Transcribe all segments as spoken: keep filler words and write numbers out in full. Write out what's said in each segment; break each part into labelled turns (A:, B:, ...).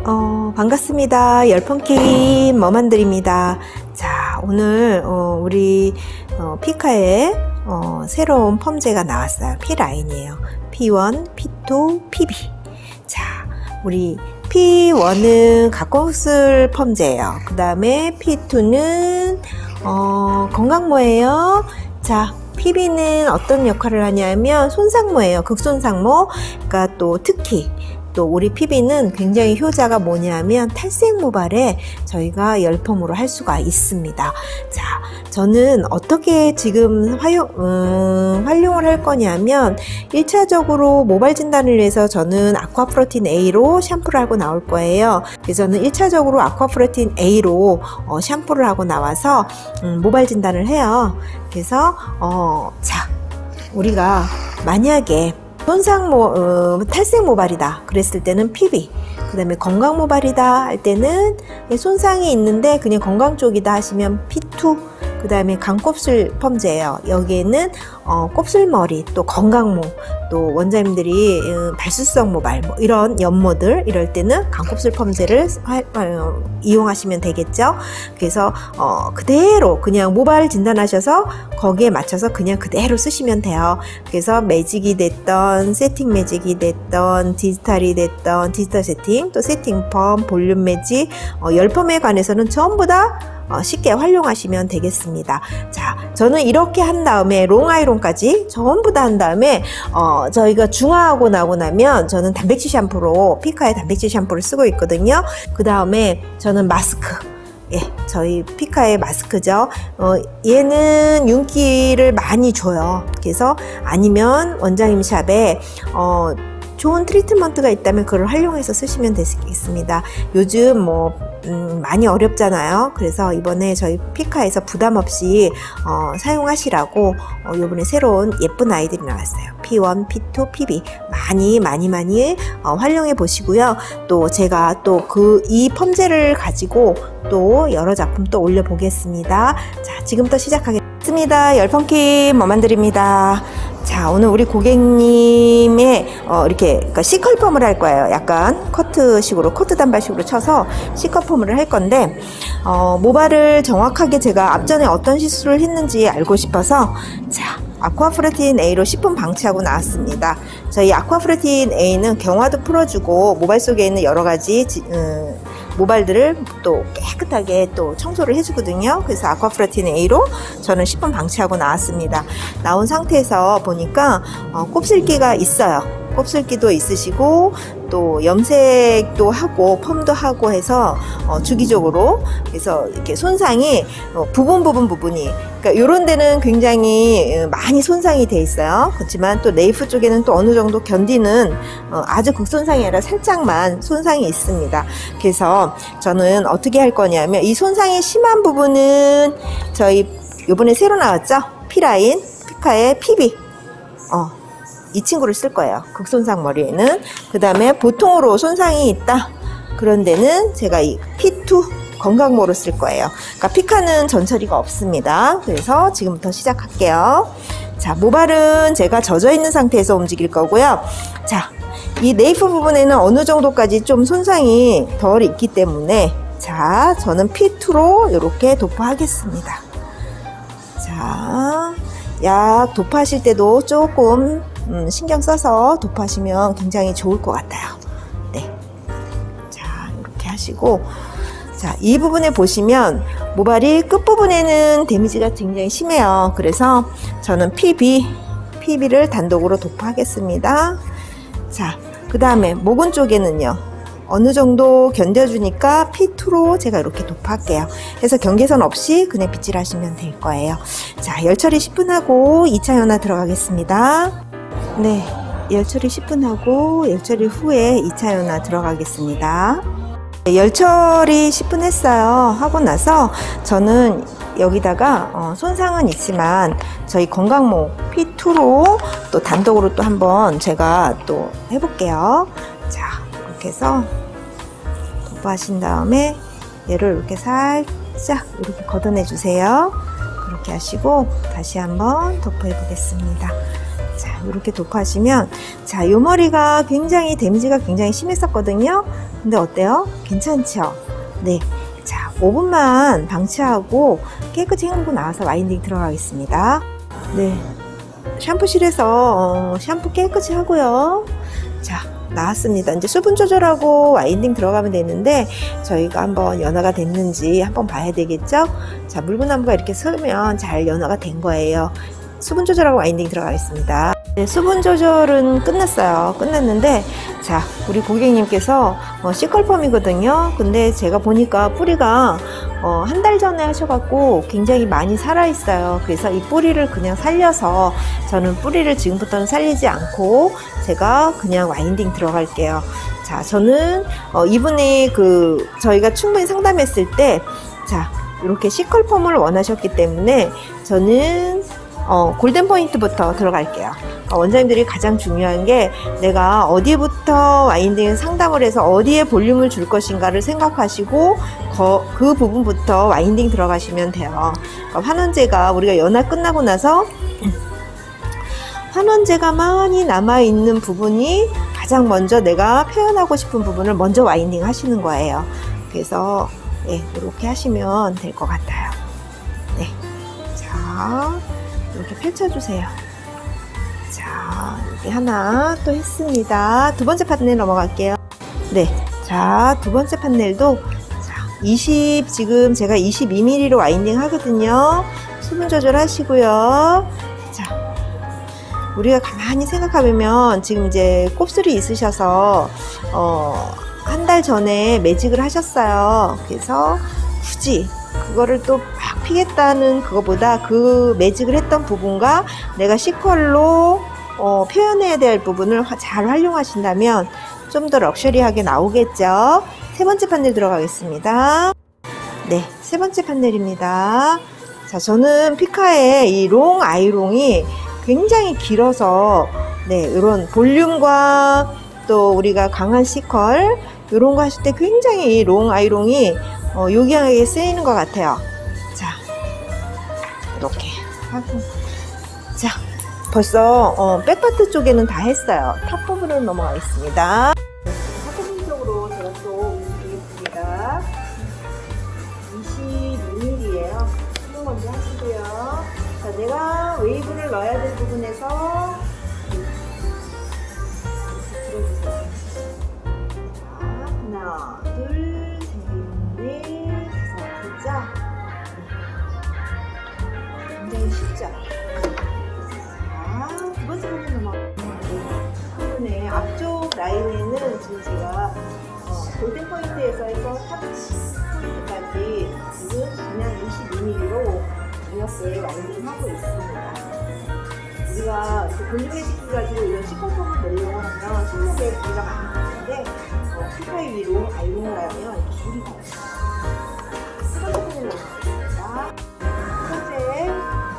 A: 어, 반갑습니다. 열펑킴 머만들입니다. 자, 오늘 어, 우리 어, 피카의 어, 새로운 펌제가 나왔어요. P라인이에요. 피 원, 피 투, 피 비. 자, 우리 피 원은 가까웠을 펌제예요. 그 다음에 피 투는 어, 건강모예요. 자, 피 비는 어떤 역할을 하냐면 손상모예요. 극손상모. 그러니까 또 특히 또 우리 피 비는 굉장히 효자가 뭐냐면 탈색 모발에 저희가 열펌으로 할 수가 있습니다. 자, 저는 어떻게 지금 활용, 음, 활용을 할 거냐면 일 차적으로 모발 진단을 위해서 저는 아쿠아프로틴 A로 샴푸를 하고 나올 거예요. 그래서 저는 일 차적으로 아쿠아프로틴 A로 어, 샴푸를 하고 나와서 음, 모발 진단을 해요. 그래서 어, 자, 우리가 만약에 손상 모, 어, 탈색 모발이다 그랬을 때는 피 비, 그 다음에 건강 모발이다 할 때는 손상이 있는데 그냥 건강 쪽이다 하시면 피 투, 그 다음에 강곱슬 펌제예요. 여기에는 어, 곱슬머리, 또 건강모, 또 원장님들이 음, 발수성 모발 뭐 이런 연모들 이럴 때는 강곱슬 펌제를 하, 어, 이용하시면 되겠죠. 그래서 어, 그대로 그냥 모발 진단하셔서 거기에 맞춰서 그냥 그대로 쓰시면 돼요. 그래서 매직이 됐던 세팅 매직이 됐던 디지털이 됐던 디지털 세팅, 또 세팅 펌, 볼륨 매직, 어, 열펌에 관해서는 전부 다 어, 쉽게 활용하시면 되겠습니다. 자, 저는 이렇게 한 다음에 롱아이론까지 전부 다 한 다음에 어, 저희가 중화하고 나고 나면 저는 단백질 샴푸로 피카의 단백질 샴푸를 쓰고 있거든요. 그 다음에 저는 마스크, 예, 저희 피카의 마스크죠. 어, 얘는 윤기를 많이 줘요. 그래서 아니면 원장님 샵에 어, 좋은 트리트먼트가 있다면 그걸 활용해서 쓰시면 되겠습니다. 요즘 뭐 음, 많이 어렵잖아요. 그래서 이번에 저희 피카에서 부담 없이 어, 사용하시라고 어, 이번에 새로운 예쁜 아이들이 나왔어요. 피 원, 피 투, 피 비 많이 많이 많이 어, 활용해 보시고요. 또 제가 또 그 이 펌제를 가지고 또 여러 작품 또 올려 보겠습니다. 자, 지금부터 시작하겠습니다. 열펑킴 머만들입니다. 자, 오늘 우리 고객님의 어, 이렇게 그러니까 C컬펌을 할 거예요. 약간 커트식으로, 커트 단발식으로 쳐서 C컬펌을 할 건데 어, 모발을 정확하게 제가 앞전에 어떤 시술을 했는지 알고 싶어서 자, 아쿠아프로틴 A로 십 분 방치하고 나왔습니다. 저희 아쿠아프로틴 A는 경화도 풀어주고 모발 속에 있는 여러 가지 지, 음, 모발들을 또 깨끗하게 또 청소를 해주거든요. 그래서 아쿠아프로틴 A로 저는 십 분 방치하고 나왔습니다. 나온 상태에서 보니까 어, 곱슬기가 있어요. 곱슬기도 있으시고 또 염색도 하고 펌도 하고 해서 어, 주기적으로 그래서 이렇게 손상이 어, 부분 부분 부분이 그러니까 이런 데는 굉장히 많이 손상이 돼 있어요. 그렇지만 또 네이프 쪽에는 또 어느 정도 견디는 어, 아주 극손상이 아니라 살짝만 손상이 있습니다. 그래서 저는 어떻게 할 거냐면 이 손상이 심한 부분은 저희 요번에 새로 나왔죠? P라인 피카의 피 비 어, 이 친구를 쓸 거예요. 극손상 머리에는. 그 다음에 보통으로 손상이 있다 그런 데는 제가 이 피 투 건강모로 쓸 거예요. 그러니까 피카는 전처리가 없습니다. 그래서 지금부터 시작할게요. 자, 모발은 제가 젖어 있는 상태에서 움직일 거고요. 자, 이 네이프 부분에는 어느 정도까지 좀 손상이 덜 있기 때문에 자, 저는 피 투로 이렇게 도포하겠습니다. 자, 약 도포하실 때도 조금 음, 신경 써서 도포하시면 굉장히 좋을 것 같아요. 네. 자, 이렇게 하시고 자, 이 부분에 보시면 모발이 끝부분에는 데미지가 굉장히 심해요. 그래서 저는 피 비, 피 비를 단독으로 도포하겠습니다. 자, 그 다음에 모근 쪽에는요. 어느 정도 견뎌주니까 피 투로 제가 이렇게 도포할게요. 그래서 경계선 없이 그냥 빗질 하시면 될 거예요. 자, 열처리 십 분 하고 이 차 연화 들어가겠습니다. 네, 열처리 십 분 하고 열처리 후에 이 차 연화 들어가겠습니다. 열처리 십 분 했어요. 하고 나서 저는 여기다가 어, 손상은 있지만 저희 건강모 피 투로 또 단독으로 또 한번 제가 또 해볼게요. 자, 이렇게 해서 도포하신 다음에 얘를 이렇게 살짝 이렇게 걷어내 주세요. 그렇게 하시고 다시 한번 도포해 보겠습니다. 자, 자, 이렇게 도포하시면, 자, 요 머리가 굉장히 데미지가 굉장히 심했었거든요. 근데 어때요? 괜찮죠? 네. 자, 오 분만 방치하고 깨끗이 헹구고 나와서 와인딩 들어가겠습니다. 네. 샴푸실에서 어, 샴푸 깨끗이 하고요. 자, 나왔습니다. 이제 수분 조절하고 와인딩 들어가면 되는데 저희가 한번 연화가 됐는지 한번 봐야 되겠죠? 자, 물구나무가 이렇게 서면 잘 연화가 된 거예요. 수분 조절하고 와인딩 들어가겠습니다. 네, 수분 조절은 끝났어요. 끝났는데 자, 우리 고객님께서 어, C컬펌이거든요. 근데 제가 보니까 뿌리가 어, 한 달 전에 하셔갖고 굉장히 많이 살아있어요. 그래서 이 뿌리를 그냥 살려서 저는 뿌리를 지금부터는 살리지 않고 제가 그냥 와인딩 들어갈게요. 자, 저는 어, 이분이 그 저희가 충분히 상담했을 때 자, 이렇게 C컬펌을 원하셨기 때문에 저는 어, 골든 포인트부터 들어갈게요. 어, 원장님들이 가장 중요한 게 내가 어디부터 와인딩 상담을 해서 어디에 볼륨을 줄 것인가를 생각하시고 거, 그 부분부터 와인딩 들어가시면 돼요. 그러니까 환원제가 우리가 연화 끝나고 나서 환원제가 많이 남아있는 부분이 가장 먼저 내가 표현하고 싶은 부분을 먼저 와인딩 하시는 거예요. 그래서 네, 이렇게 하시면 될 것 같아요. 네, 자, 이렇게 펼쳐주세요. 자, 이렇게 하나 또 했습니다. 두 번째 판넬 넘어갈게요. 네, 자, 두 번째 판넬도 자, 이십, 지금 제가 이십이 밀리미터로 와인딩 하거든요. 수분 조절하시고요. 자, 우리가 가만히 생각해보면 지금 이제 곱슬이 있으셔서 어, 한 달 전에 매직을 하셨어요. 그래서 굳이 그거를 또 막 피겠다는 그거보다 그 매직을 했던 부분과 내가 C컬로 어, 표현해야 될 부분을 잘 활용하신다면 좀 더 럭셔리하게 나오겠죠. 세 번째 판넬 들어가겠습니다. 네, 세 번째 판넬입니다. 자, 저는 피카의 이 롱 아이롱이 굉장히 길어서 네, 이런 볼륨과 또 우리가 강한 C컬 이런 거 하실 때 굉장히 이 롱 아이롱이 어, 요긴하게 쓰이는 것 같아요. 자, 이렇게 하고 자, 벌써 어, 백파트 쪽에는 다 했어요. 탑 부분으로 넘어가겠습니다. 탑 부분 쪽으로 제가 또 움직이겠습니다. 이십이 밀리미터예요. 수분 먼저 하시고요. 자, 내가 웨이브를 넣어야 될 부분에서 들어주세요. 자, 하나, 둘, 셋, 넷, 다섯, 됐죠? 굉장히 쉽죠? 두 번째 부분 넘어가면 부분의 앞쪽 라인에는 지금 제가 어, 골든 포인트에서 해서 탑 포인트까지 지금 그냥 이십이 밀리미터로 이렇게 와인딩 하고 있습니다. 우리가 그 볼륨 매직 가지고 이런 C컬펌을 내려고 하면 손목에 무리가 많이 가는데 어, 피카의 위로 아이롱을 하면 무리가 없어요. 세 번째 부분을 넘어가겠습니다. 첫 번째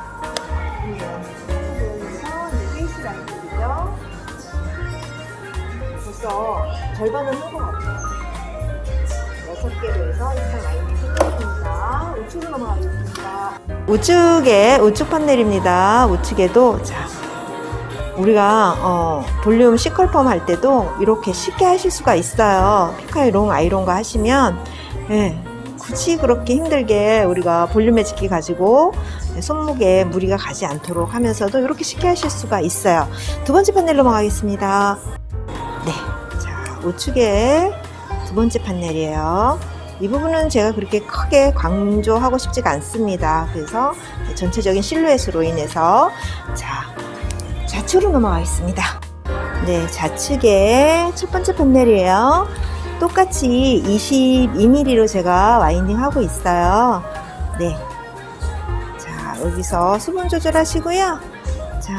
A: 벌써 절반은 한 것 같아요. 여섯 개로 해서 일단 라인이 끝났습니다. 우측으로 넘어가겠습니다. 우측에 우측 판넬입니다. 우측에도 자, 우리가 어, 볼륨 C컬펌 할 때도 이렇게 쉽게 하실 수가 있어요. 피카의 롱 아이롱과 하시면 네, 굳이 그렇게 힘들게 우리가 볼륨 매직기 가지고 손목에 무리가 가지 않도록 하면서도 이렇게 쉽게 하실 수가 있어요. 두 번째 판넬로 넘어가겠습니다. 네, 자, 우측에 두 번째 판넬이에요. 이 부분은 제가 그렇게 크게 강조하고 싶지가 않습니다. 그래서 전체적인 실루엣으로 인해서 자, 좌측으로 넘어가겠습니다. 네, 좌측에 첫 번째 판넬이에요. 똑같이 이십이 밀리미터로 제가 와인딩 하고 있어요. 네, 자, 여기서 수분 조절하시고요. 자,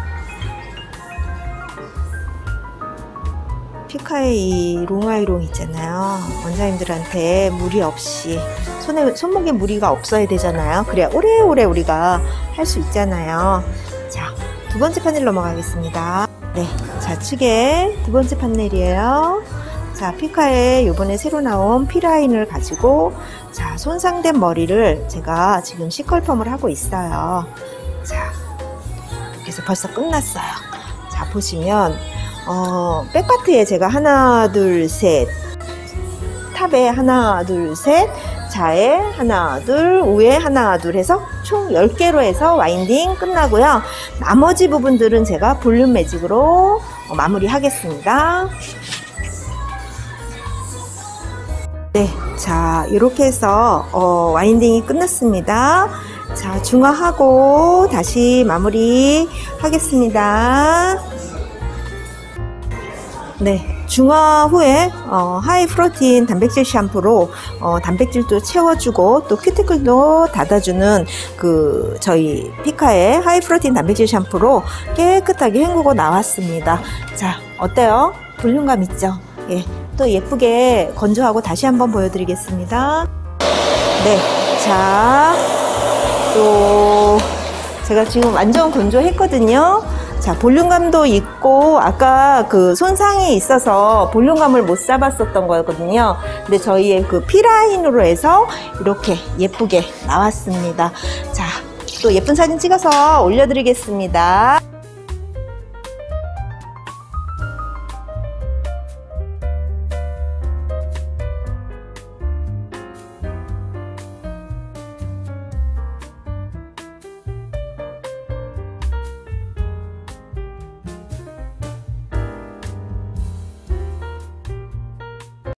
A: 피카의 이 롱아이롱 있잖아요. 원장님들한테 무리 없이 손에, 손목에 무리가 없어야 되잖아요. 그래야 오래오래 우리가 할 수 있잖아요. 자, 두 번째 판넬 넘어가겠습니다. 네, 좌측에 두 번째 판넬이에요. 자, 피카의 요번에 새로 나온 P라인을 가지고 자, 손상된 머리를 제가 지금 C컬펌을 하고 있어요. 자, 그래서 벌써 끝났어요. 자, 보시면 어, 백파트에 제가 하나, 둘, 셋, 탑에 하나, 둘, 셋, 좌에 하나, 둘, 우에 하나, 둘 해서 총 열 개로 해서 와인딩 끝나고요. 나머지 부분들은 제가 볼륨 매직으로 어, 마무리 하겠습니다. 네, 자, 이렇게 해서 어, 와인딩이 끝났습니다. 자, 중화하고 다시 마무리 하겠습니다. 네, 중화 후에 어, 하이 프로틴 단백질 샴푸로 어, 단백질도 채워주고 또 큐티클도 닫아주는 그 저희 피카의 하이 프로틴 단백질 샴푸로 깨끗하게 헹구고 나왔습니다. 자, 어때요? 볼륨감 있죠? 예, 또 예쁘게 건조하고 다시 한번 보여드리겠습니다. 네, 자, 또 제가 지금 완전 건조했거든요. 자, 볼륨감도 있고 아까 그 손상이 있어서 볼륨감을 못 잡았었던 거거든요. 근데 저희의 그 P라인으로 해서 이렇게 예쁘게 나왔습니다. 자, 또 예쁜 사진 찍어서 올려드리겠습니다.